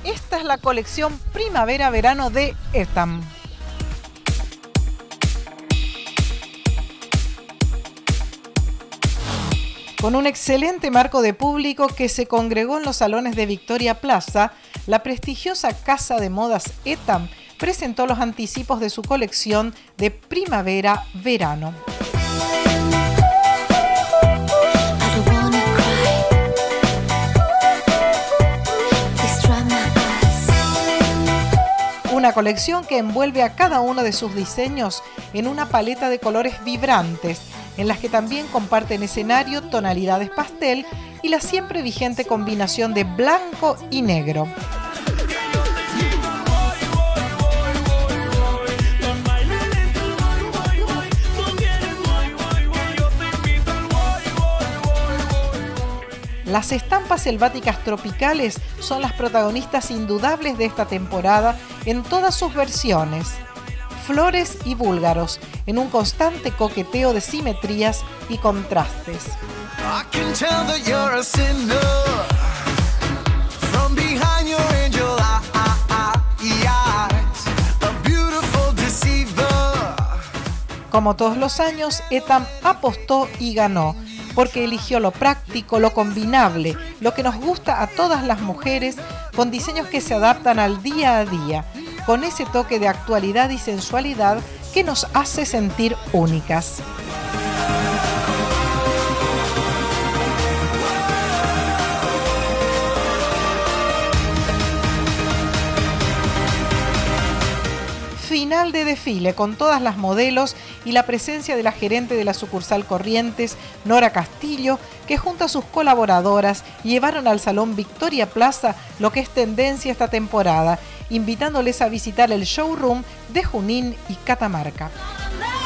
Esta es la colección primavera-verano de Etam. Con un excelente marco de público que se congregó en los salones de Victoria Plaza, la prestigiosa casa de modas Etam presentó los anticipos de su colección de primavera-verano. Una colección que envuelve a cada uno de sus diseños en una paleta de colores vibrantes, en las que también comparten escenario, tonalidades pastel y la siempre vigente combinación de blanco y negro. Las estampas selváticas tropicales son las protagonistas indudable de esta temporada en todas sus versiones. Flores y búlgaros, en un constante coqueteo de simetrías y contrastes. Como todos los años, Etam apostó y ganó, porque eligió lo práctico, lo combinable, lo que nos gusta a todas las mujeres, con diseños que se adaptan al día a día, con ese toque de actualidad y sensualidad que nos hace sentir únicas. Final de desfile con todas las modelos y la presencia de la gerente de la sucursal Corrientes, Nora Castillo, que junto a sus colaboradoras llevaron al Salón Victoria Plaza lo que es tendencia esta temporada, invitándoles a visitar el showroom de Junín y Catamarca.